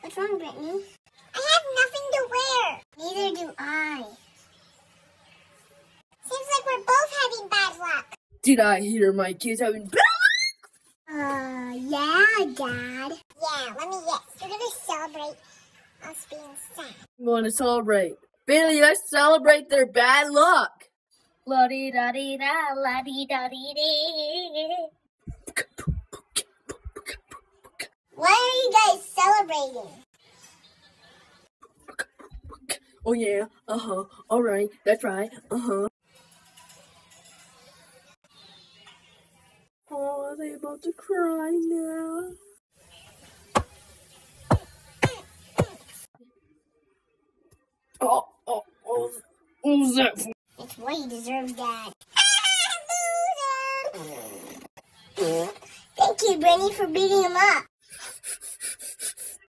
What's wrong, Brittany? I have nothing to wear. Neither do I. Seems like we're both having bad luck. Did I hear my kids having bad luck? Yeah, Dad. Yeah, let me guess. You're gonna celebrate us being sad. You want to celebrate? Bailey, let's celebrate their bad luck. La-dee-da-dee-da, la-dee-da-dee-dee. What are you guys celebrating? Oh yeah, all right, that's right, Oh, are they about to cry now? What was that for? It's what he deserves, Dad. Thank you, Brittany, for beating him up.